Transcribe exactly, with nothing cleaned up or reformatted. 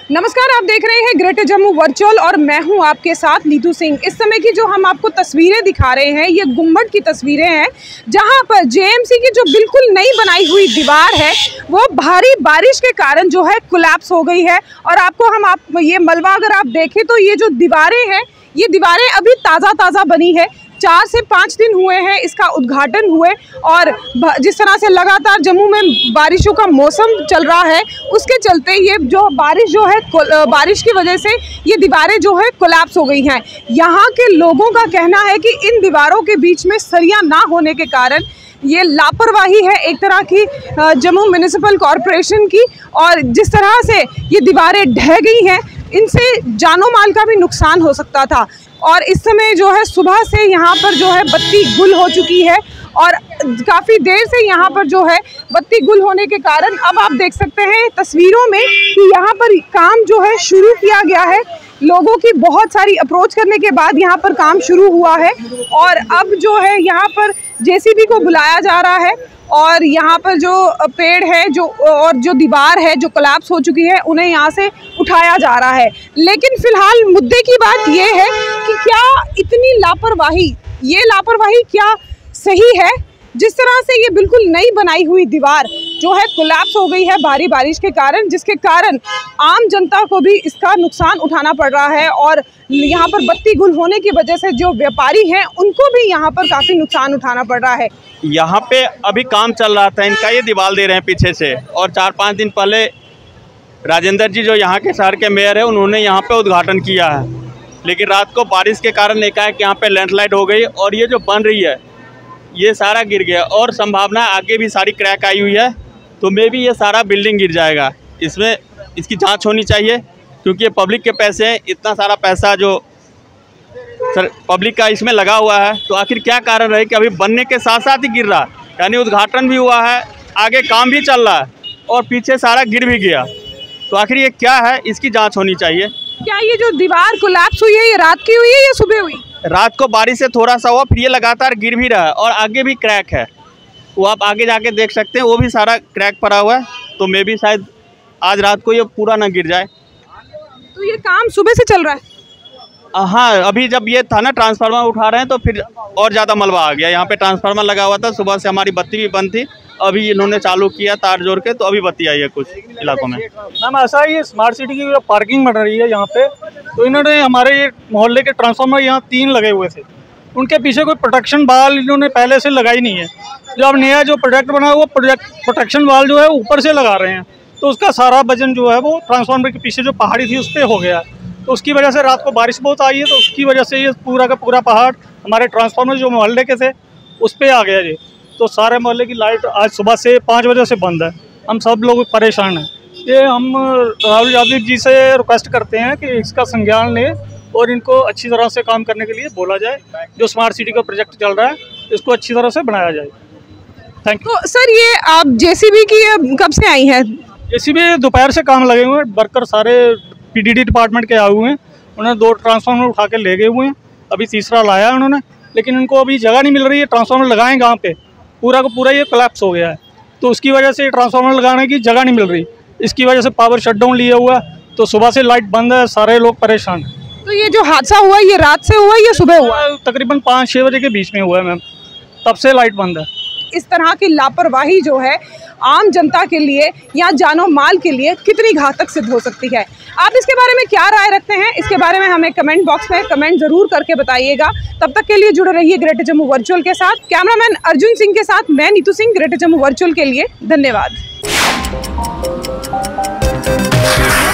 नमस्कार, आप देख रहे हैं ग्रेटर जम्मू वर्चुअल और मैं हूं आपके साथ नीतू सिंह। इस समय की जो हम आपको तस्वीरें दिखा रहे हैं ये गुम्बद की तस्वीरें हैं, जहां पर जेएमसी की जो बिल्कुल नई बनाई हुई दीवार है वो भारी बारिश के कारण जो है कोलैप्स हो गई है। और आपको हम आप ये मलबा अगर आप देखें तो ये जो दीवारें हैं ये दीवारें अभी ताज़ा ताज़ा बनी है, चार से पाँच दिन हुए हैं इसका उद्घाटन हुए। और जिस तरह से लगातार जम्मू में बारिशों का मौसम चल रहा है उसके चलते ये जो बारिश जो है बारिश की वजह से ये दीवारें जो है कोलैप्स हो गई हैं। यहाँ के लोगों का कहना है कि इन दीवारों के बीच में सरिया ना होने के कारण ये लापरवाही है एक तरह की जम्मू म्युनिसिपल कॉरपोरेशन की। और जिस तरह से ये दीवारें ढह गई हैं इनसे जानो माल का भी नुकसान हो सकता था। और इस समय जो है सुबह से यहाँ पर जो है बत्ती गुल हो चुकी है और काफ़ी देर से यहाँ पर जो है बत्ती गुल होने के कारण अब आप देख सकते हैं तस्वीरों में कि यहाँ पर काम जो है शुरू किया गया है। लोगों की बहुत सारी अप्रोच करने के बाद यहाँ पर काम शुरू हुआ है और अब जो है यहाँ पर जेसीबी को बुलाया जा रहा है और यहाँ पर जो पेड़ है जो और जो दीवार है जो कोलैप्स हो चुकी है उन्हें यहाँ से उठाया जा रहा है। लेकिन फिलहाल मुद्दे की बात ये है कि क्या इतनी लापरवाही ये लापरवाही क्या सही है? जिस तरह से ये बिल्कुल नई बनाई हुई दीवार जो है कोलैप्स हो गई है भारी बारिश के कारण, जिसके कारण आम जनता को भी इसका नुकसान उठाना पड़ रहा है। और यहाँ पर बत्ती गुल होने की वजह से जो व्यापारी हैं उनको भी यहाँ पर काफ़ी नुकसान उठाना पड़ रहा है। यहाँ पे अभी काम चल रहा था इनका, ये दीवार दे रहे हैं पीछे से। और चार पाँच दिन पहले राजेंद्र जी जो यहाँ के शहर के मेयर है उन्होंने यहाँ पे उद्घाटन किया है, लेकिन रात को बारिश के कारण एकाएक यहाँ पे लैंडस्लाइड हो गई और ये जो बन रही है ये सारा गिर गया और संभावना आगे भी सारी क्रैक आई हुई है, तो मे भी ये सारा बिल्डिंग गिर जाएगा। इसमें इसकी जांच होनी चाहिए क्योंकि ये पब्लिक के पैसे हैं, इतना सारा पैसा जो सर पब्लिक का इसमें लगा हुआ है, तो आखिर क्या कारण रहे कि अभी बनने के साथ साथ ही गिर रहा है। यानी उद्घाटन भी हुआ है, आगे काम भी चल रहा है और पीछे सारा गिर भी गया, तो आखिर ये क्या है, इसकी जाँच होनी चाहिए। क्या ये जो दीवार कोलैप्स हुई है ये रात की हुई है या सुबह हुई? रात को बारिश से थोड़ा सा हुआ, फिर ये लगातार गिर भी रहा है और आगे भी क्रैक है, वो आप आगे जाके देख सकते हैं, वो भी सारा क्रैक पड़ा हुआ है। तो मे भी शायद आज रात को ये पूरा ना गिर जाए। तो ये काम सुबह से चल रहा है? हाँ, अभी जब ये था ना ट्रांसफार्मर उठा रहे हैं तो फिर और ज़्यादा मलबा आ गया। यहाँ पे ट्रांसफार्मर लगा हुआ था, सुबह से हमारी बत्ती भी बंद थी, अभी इन्होंने चालू किया तार जोड़ के, तो अभी बत्ती आई है कुछ इलाकों में। मैम ऐसा है, ये स्मार्ट सिटी की जो पार्किंग बन रही है यहाँ पे, तो इन्होंने हमारे ये मोहल्ले के ट्रांसफार्मर यहाँ तीन लगे हुए थे, उनके पीछे कोई प्रोटेक्शन वाल इन्होंने पहले से लगाई नहीं है। जो अब नया जो प्रोजेक्ट बना हुआ प्रोजेक्ट प्रोटेक्शन वाल जो है ऊपर से लगा रहे हैं, तो उसका सारा वजन जो है वो ट्रांसफार्मर के पीछे जो पहाड़ी थी उस पर हो गया, तो उसकी वजह से रात को बारिश बहुत आई है, तो उसकी वजह से ये पूरा का पूरा पहाड़ हमारे ट्रांसफार्मर जो मोहल्ले के थे उस पर आ गया जी। तो सारे मोहल्ले की लाइट आज सुबह से पाँच बजे से बंद है, हम सब लोग परेशान हैं। ये हम राहुल यादव जी से रिक्वेस्ट करते हैं कि इसका संज्ञान लें और इनको अच्छी तरह से काम करने के लिए बोला जाए। जो स्मार्ट सिटी का प्रोजेक्ट चल रहा है इसको अच्छी तरह से बनाया जाए। Thank you. तो सर ये आप जेसीबी की कब से आई हैं? जेसीबी दोपहर से काम लगे हुए हैं, वर्कर सारे पीडीडी डिपार्टमेंट के आए हुए हैं, उन्होंने दो ट्रांसफार्मर उठा के ले गए हुए हैं, अभी तीसरा लाया उन्होंने, लेकिन इनको अभी जगह नहीं मिल रही है। ट्रांसफार्मर लगाएं कहाँ पे, पूरा का पूरा ये कोलैप्स हो गया है, तो उसकी वजह से ट्रांसफार्मर लगाने की जगह नहीं मिल रही। इसकी वजह से पावर शटडाउन लिया हुआ, तो सुबह से लाइट बंद है, सारे लोग परेशान हैं। तो ये जो हादसा हुआ ये रात से हुआ या सुबह हुआ? तकरीबन पाँच छः बजे के बीच में हुआ है मैम, तब से लाइट बंद है। इस तरह की लापरवाही जो है आम जनता के लिए या जानो माल के लिए कितनी घातक सिद्ध हो सकती है। आप इसके बारे में क्या राय रखते हैं, इसके बारे में हमें कमेंट बॉक्स में कमेंट जरूर करके बताइएगा। तब तक के लिए जुड़े रहिए ग्रेटर जम्मू वर्चुअल के साथ। कैमरामैन अर्जुन सिंह के साथ मैं नीतू सिंह, ग्रेटर जम्मू वर्चुअल के लिए धन्यवाद।